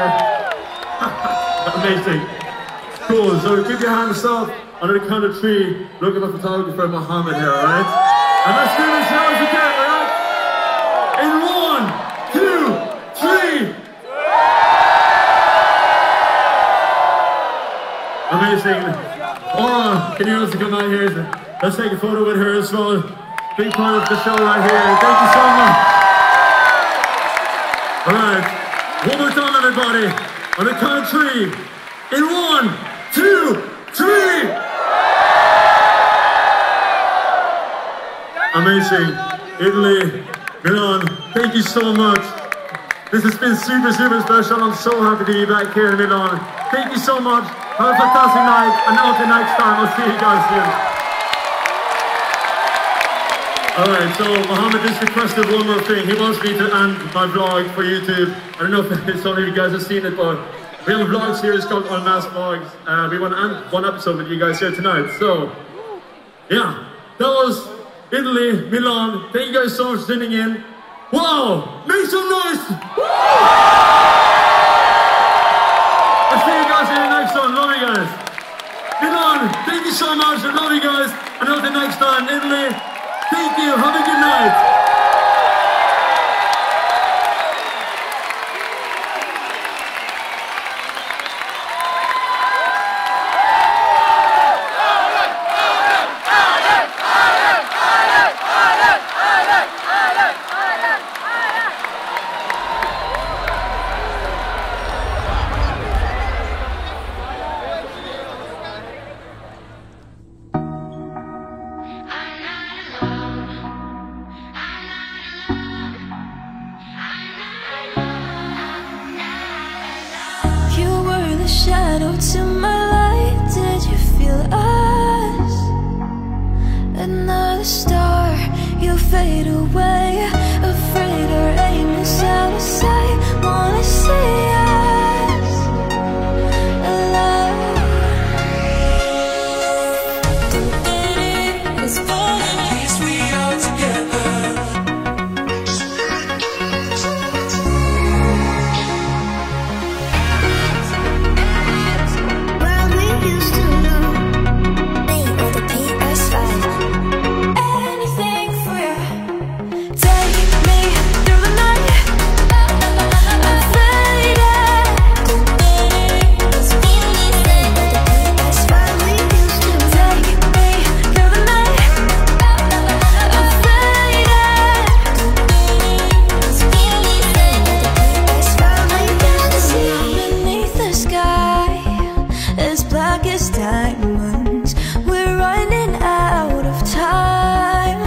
one over there. Amazing. Cool, so keep your hands up on the count of 3. Look at the photographer Mohammed here, alright? And let's do this now as we can, alright? In 1, 2, 3. Amazing. Aura, can you also come out here? Let's take a photo with her as well. Big part of the show right here. Thank you so much. Alright, one more time everybody. On the count of 3. In 1, 2, 3. Amazing. Italy, Milan, thank you so much. This has been super special. I'm so happy to be back here in Milan. Thank you so much. Have a fantastic night. And until next time, I'll see you guys soon. Alright, so Mohammed just requested one more thing. He wants me to end my vlog for YouTube. I don't know if some of you guys have seen it, but we have a vlog series called Unmasked Vlogs. We want to end one episode with you guys here tonight. So, yeah, that was Italy, Milan. Thank you guys so much for tuning in. Wow, make some noise! I'll see you guys in the next one. Love you guys. Milan, thank you so much. I love you guys. Until the next time, Italy, thank you. Have a good night. Shadow to my light, did you feel us? Another star, you fade away. Afraid our aim is out of sight. Wanna see us alive. It's falling, at least we are together. Diamonds, we're running out of time.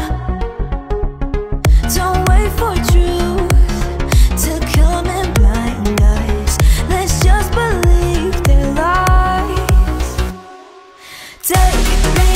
Don't wait for truth to come and blind us. Let's just believe their lies. Take me